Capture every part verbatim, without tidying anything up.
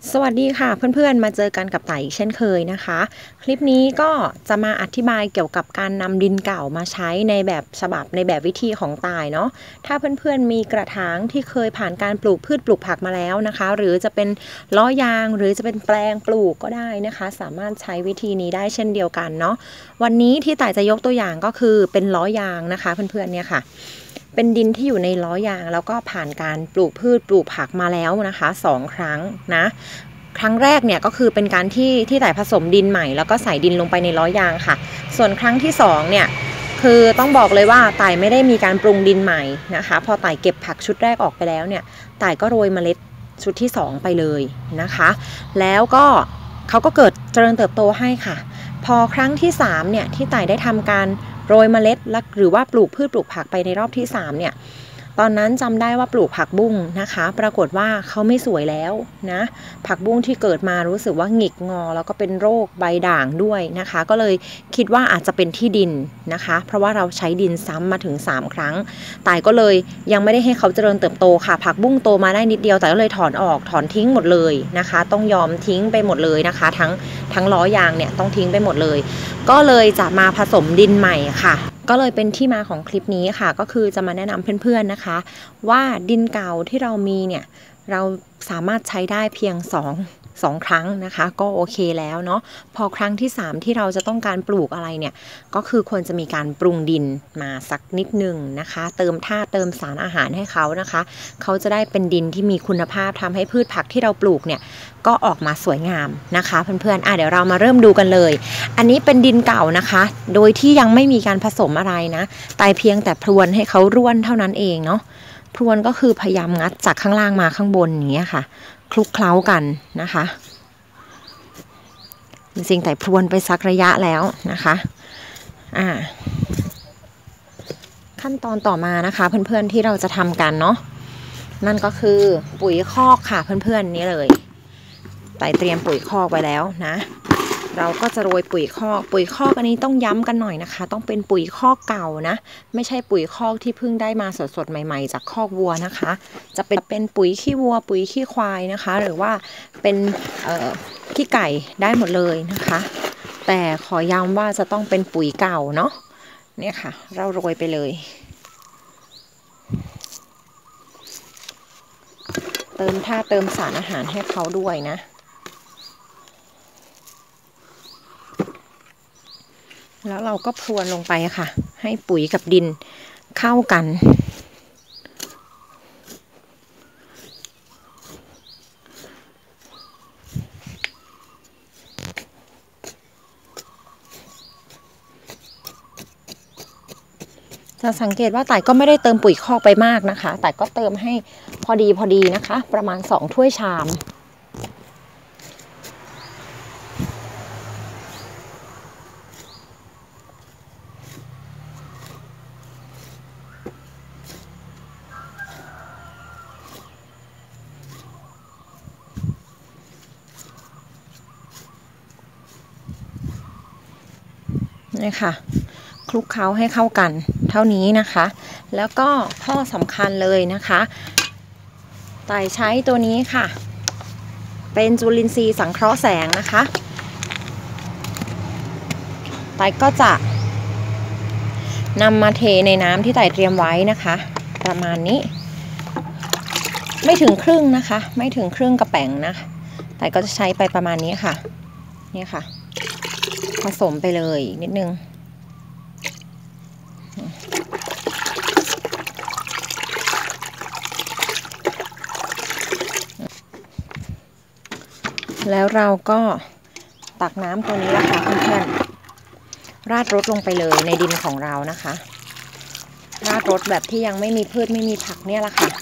สวัสดีค่ะเพื่อนๆมาเจอกันกับต่ายอีกเช่นเคยนะคะคลิปนี้ก็จะมาอธิบายเกี่ยวกับการนำดินเก่ามาใช้ในแบบฉบับในแบบวิธีของต่ายเนาะถ้าเพื่อนๆมีกระถางที่เคยผ่านการปลูกพืชปลูกผักมาแล้วนะคะหรือจะเป็นล้อยางหรือจะเป็นแปลงปลูกก็ได้นะคะสามารถใช้วิธีนี้ได้เช่นเดียวกันเนาะวันนี้ที่ต่ายจะยกตัวอย่างก็คือเป็นล้อยางนะคะเพื่อนๆเนี่ยค่ะเป็นดินที่อยู่ในล้อยางแล้วก็ผ่านการปลูกพืชปลูกผักมาแล้วนะคะสองครั้งนะครั้งแรกเนี่ยก็คือเป็นการที่ที่ต่ายผสมดินใหม่แล้วก็ใส่ดินลงไปในล้อยางค่ะส่วนครั้งที่สองเนี่ยคือต้องบอกเลยว่าต่ายไม่ได้มีการปรุงดินใหม่นะคะพอต่ายเก็บผักชุดแรกออกไปแล้วเนี่ยต่ายก็โรยเมล็ดชุดที่สองไปเลยนะคะแล้วก็เขาก็เกิดเจริญเติบโตให้ค่ะพอครั้งที่สามเนี่ยที่ต่ายได้ทำการโรยเมล็ดหรือว่าปลูกพืชปลูกผักไปในรอบที่สามเนี่ยตอนนั้นจำได้ว่าปลูกผักบุ้งนะคะปรากฏว่าเขาไม่สวยแล้วนะผักบุ้งที่เกิดมารู้สึกว่าหงิกงอแล้วก็เป็นโรคใบด่างด้วยนะคะก็เลยคิดว่าอาจจะเป็นที่ดินนะคะเพราะว่าเราใช้ดินซ้ำมาถึงสามครั้งต่ายก็เลยยังไม่ได้ให้เขาเจริญเติบโตค่ะผักบุ้งโตมาได้นิดเดียวแต่ก็เลยถอนออกถอนทิ้งหมดเลยนะคะต้องยอมทิ้งไปหมดเลยนะคะทั้งทั้งล้อยางเนี่ยต้องทิ้งไปหมดเลยก็เลยจะมาผสมดินใหม่ค่ะก็เลยเป็นที่มาของคลิปนี้ค่ะก็คือจะมาแนะนำเพื่อนๆนะคะว่าดินเก่าที่เรามีเนี่ยเราสามารถใช้ได้เพียงสอง สองครั้งนะคะก็โอเคแล้วเนาะพอครั้งที่สามที่เราจะต้องการปลูกอะไรเนี่ยก็คือควรจะมีการปรุงดินมาสักนิดนึงนะคะเติมธาตุเติมสารอาหารให้เขานะคะเขาจะได้เป็นดินที่มีคุณภาพทำให้พืชผักที่เราปลูกเนี่ยก็ออกมาสวยงามนะคะเพื่อนๆอ่ะเดี๋ยวเรามาเริ่มดูกันเลยอันนี้เป็นดินเก่านะคะโดยที่ยังไม่มีการผสมอะไรนะแต่เพียงแต่พรวนให้เขาร่วนเท่านั้นเองเนาะพรวนก็คือพยายามงัดจากข้างล่างมาข้างบนอย่างเงี้ยค่ะคลุกเคล้ากันนะคะจริงๆแต่พรวนไปสักระยะแล้วนะคะอ่าขั้นตอนต่อมานะคะเพื่อนๆที่เราจะทำกันเนาะนั่นก็คือปุ๋ยคอกค่ะเพื่อนๆนี่เลยไต่เตรียมปุ๋ยคอกไว้แล้วนะเราก็จะโรยปุ๋ยคอกปุ๋ยคอกอันนี้ต้องย้ำกันหน่อยนะคะต้องเป็นปุ๋ยคอกเก่านะไม่ใช่ปุ๋ยคอกที่เพิ่งได้มาสดๆใหม่ๆจากคอกวัวนะคะจะเป็นเป็นปุ๋ยขี้วัวปุ๋ยขี้ควายนะคะหรือว่าเป็นเอ่อขี้ไก่ได้หมดเลยนะคะแต่ขอย้ำว่าจะต้องเป็นปุ๋ยเก่าเนาะเนี่ยค่ะเราโรยไปเลยเติมธาตุเติมสารอาหารให้เขาด้วยนะแล้วเราก็พรวนลงไปค่ะให้ปุ๋ยกับดินเข้ากันจะสังเกตว่าต่ายก็ไม่ได้เติมปุ๋ยคอกไปมากนะคะแต่ก็เติมให้พอดีพอดีนะคะประมาณสองถ้วยชามนี่ค่ะคลุกเคล้าให้เข้ากันเท่านี้นะคะแล้วก็ข้อสำคัญเลยนะคะต่ายใช้ตัวนี้ค่ะเป็นจุลินทรีย์สังเคราะห์แสงนะคะต่ายก็จะนำมาเทในน้ำที่ต่ายเตรียมไว้นะคะประมาณนี้ไม่ถึงครึ่งนะคะไม่ถึงครึ่งกระแป๋งนะต่ายก็จะใช้ไปประมาณนี้ค่ะนี่ค่ะผสมไปเลยนิดนึงแล้วเราก็ตักน้ำตัวนี้ละค่ะเพื่อนๆราดรดลงไปเลยในดินของเรานะคะราดรดแบบที่ยังไม่มีพืชไม่มีผักเนี่ยละค่ะ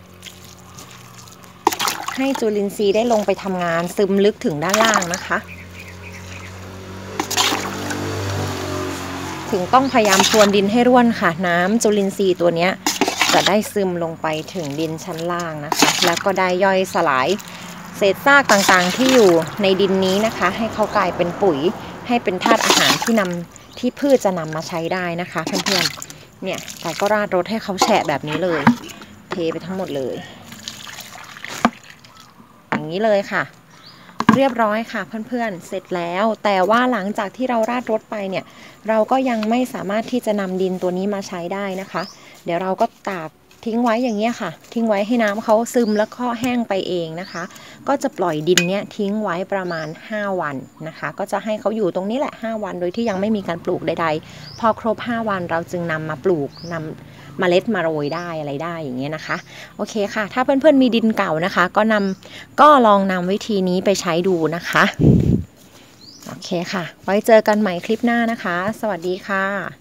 ให้จุลินทรีย์ได้ลงไปทำงานซึมลึกถึงด้านล่างนะคะถึงต้องพยายามพรวนดินให้ร่วนค่ะน้ำจุลินทรีย์ตัวนี้จะได้ซึมลงไปถึงดินชั้นล่างนะคะแล้วก็ได้ย่อยสลายเศษซากต่างๆที่อยู่ในดินนี้นะคะให้เขากลายเป็นปุ๋ยให้เป็นธาตุอาหารที่นำที่พืชจะนำมาใช้ได้นะคะเพื่อนๆเนี่ยแต่ก็ราดรดให้เขาแฉะแบบนี้เลยเทไปทั้งหมดเลยอย่างนี้เลยค่ะเรียบร้อยค่ะเพื่อนๆเสร็จแล้วแต่ว่าหลังจากที่เราราดรถไปเนี่ยเราก็ยังไม่สามารถที่จะนำดินตัวนี้มาใช้ได้นะคะเดี๋ยวเราก็ตากทิ้งไว้อย่างเงี้ยค่ะทิ้งไว้ให้น้ำเขาซึมแล้วก็แห้งไปเองนะคะก็จะปล่อยดินเนี้ยทิ้งไว้ประมาณห้าวันนะคะก็จะให้เขาอยู่ตรงนี้แหละห้าวันโดยที่ยังไม่มีการปลูกใดๆพอครบห้าวันเราจึงนำมาปลูกนำเมล็ดมาโรยได้อะไรได้อย่างเงี้ยนะคะโอเคค่ะถ้าเพื่อนๆมีดินเก่านะคะก็นำก็ลองนำวิธีนี้ไปใช้ดูนะคะโอเคค่ะไว้เจอกันใหม่คลิปหน้านะคะสวัสดีค่ะ